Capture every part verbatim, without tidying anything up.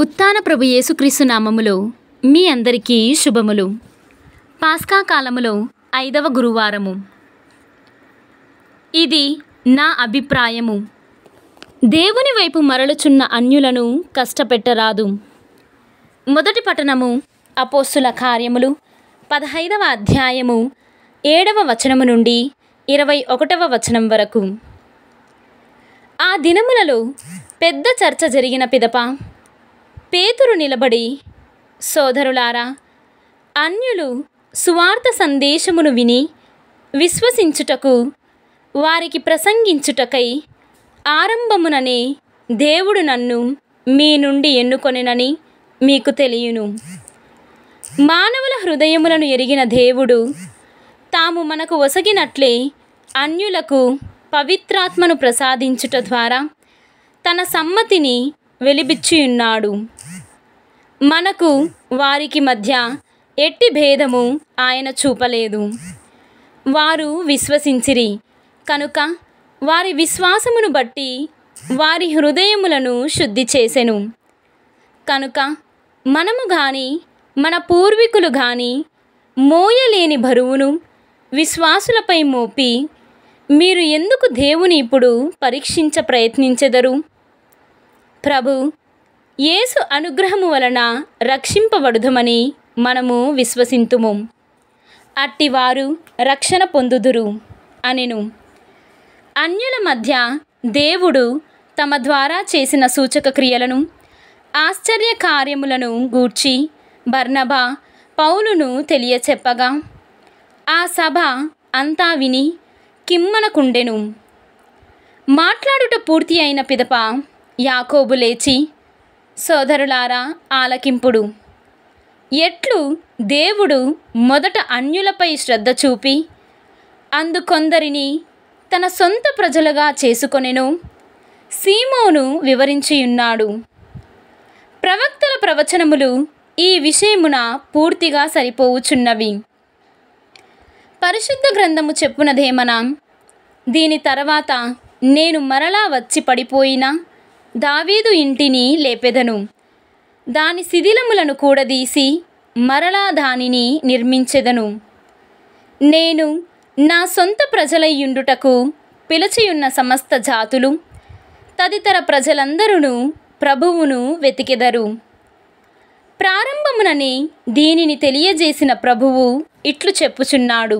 ఉత్థాన ప్రభు యేసుక్రీస్తు నామములో మీ అందరికీ శుభములు. పాస్కా కాలములో ఐదవ గురువారము. ఇది నా అభిప్రాయము. దేవుని వైపు మరలుచున్న అన్యులను కష్టపెట్టరాదు. మొదటి పట్టణము అపోస్తుల కార్యములు పదహైదవ అధ్యాయము ఏడవ వచనము నుండి ఇరవై ఒకటవ వచనం వరకు. ఆ దినములలో పెద్ద చర్చ జరిగిన పిదప పేతురు నిలబడి, సోదరులారా, అన్యులు సువార్త సందేశమును విని విశ్వసించుటకు వారికి ప్రసంగించుటకై ఆరంభముననే దేవుడు నన్ను మీ నుండి ఎన్నుకొనెనని మీకు తెలియను. మానవుల హృదయములను ఎరిగిన దేవుడు తాము మనకు ఒసగినట్లే అన్యులకు పవిత్రాత్మను ప్రసాదించుట ద్వారా తన సమ్మతిని వెలిబిచ్చియున్నాడు. మనకు వారికి మధ్య ఎట్టి భేదము ఆయన చూపలేదు. వారు విశ్వసించిరి కనుక వారి విశ్వాసమును బట్టి వారి హృదయములను శుద్ధి చేసెను. కనుక మనము గాని మన పూర్వీకులు గాని మోయలేని బరువును విశ్వాసులపై మోపి మీరు ఎందుకు దేవుని ఇప్పుడు పరీక్షించ ప్రయత్నించెదరు? ప్రభు యేసు అనుగ్రహము వలన రక్షింపబడుదమని మనము విశ్వసింతుము. అట్టివారు రక్షణ పొందుదురు అనెను. అన్యుల మధ్య దేవుడు తమ ద్వారా చేసిన సూచక క్రియలను, ఆశ్చర్య కార్యములను గూర్చి బర్నబా, పౌలును తెలియచెప్పగా ఆ సభ అంతా విని కిమ్మనకుండెను. మాట్లాడుట పూర్తి అయిన పిదప యాకోబు లేచి, సోదరులారా, ఆలకింపుడు. ఎట్లు దేవుడు మొదట అన్యులపై శ్రద్ధ చూపి అందుకొందరిని తన సొంత ప్రజలుగా చేసుకొనెను సీమోను వివరించియున్నాడు. ప్రవక్తల ప్రవచనములు ఈ విషయమున పూర్తిగా సరిపోవుచున్నవి. పరిశుద్ధ గ్రంథము చెప్పునదేమనా, దీని తర్వాత నేను మరలా వచ్చి పడిపోయిన దావీదు ఇంటిని లేపెదను, దాని శిథిలములను కూడదీసి మరలా దానిని నిర్మించెదను. నేను నా సొంత ప్రజలయ్యుండుటకు పిలిచియున్న సమస్త జాతులు తదితర ప్రజలందరూ ప్రభువును వెతికెదరు. ప్రారంభముననే దీనిని తెలియజేసిన ప్రభువు ఇట్లు చెప్పుచున్నాడు.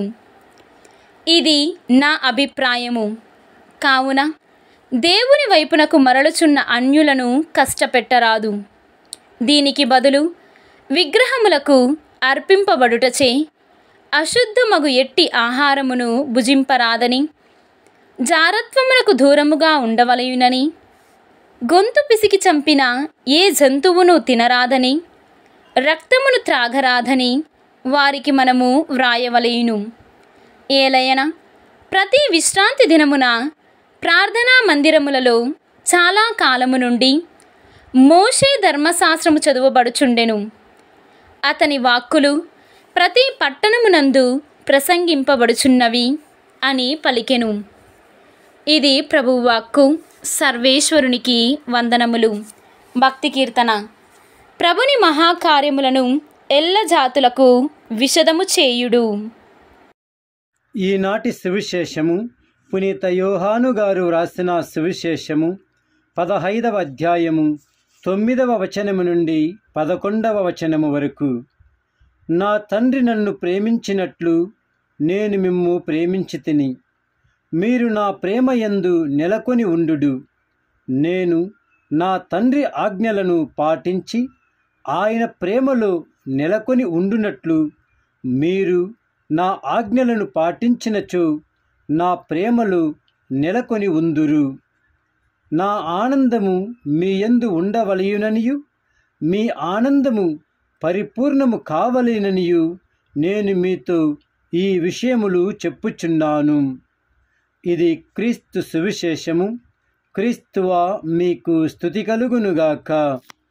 ఇది నా అభిప్రాయము. కావున దేవుని వైపునకు మరలుచున్న అన్యులను కష్టపెట్టరాదు. దీనికి బదులు విగ్రహములకు అర్పింపబడుటచే అశుద్ధమగు ఎట్టి ఆహారమును భుజింపరాదని, జారత్వమునకు దూరముగా ఉండవలయునని, గొంతు పిసికి చంపిన ఏ జంతువును తినరాదని, రక్తమును త్రాగరాదని వారికి మనము వ్రాయవలయును. ఏలయన ప్రతి విశ్రాంతి దినమున ప్రార్థనా మందిరములలో చాలా కాలము నుండి మోషే ధర్మశాస్త్రము చదువబడుచుండెను. అతని వాక్కులు ప్రతి పట్టణమునందు ప్రసంగింపబడుచున్నవి అని పలికెను. ఇది ప్రభువు వాక్కు. సర్వేశ్వరునికి వందనములు. భక్తి కీర్తన. ప్రభుని మహాకార్యములను ఎల్ల జాతులకు విశదము చేయుడు. ఈనాటి సువిశేషము పునీత యోహాను గారు వ్రాసిన సువిశేషము పదహైదవ అధ్యాయము తొమ్మిదవ వచనము నుండి పదకొండవ వచనము వరకు. నా తండ్రి నన్ను ప్రేమించినట్లు నేను మిమ్ము ప్రేమించితిని. మీరు నా ప్రేమయందు నెలకొని ఉండుడు. నేను నా తండ్రి ఆజ్ఞలను పాటించి ఆయన ప్రేమలో నెలకొని ఉండునట్లు మీరు నా ఆజ్ఞలను పాటించినచో నా ప్రేమలో నెలకొని ఉందురు. నా ఆనందము మీ యందు ఉండవలయుననియు మీ ఆనందము పరిపూర్ణము కావలెననియు నేను మీతో ఈ విషయములు చెప్పుచున్నాను. ఇది క్రీస్తు సువిశేషము. క్రీస్తువా మీకు స్తుతి కలుగునుగాక.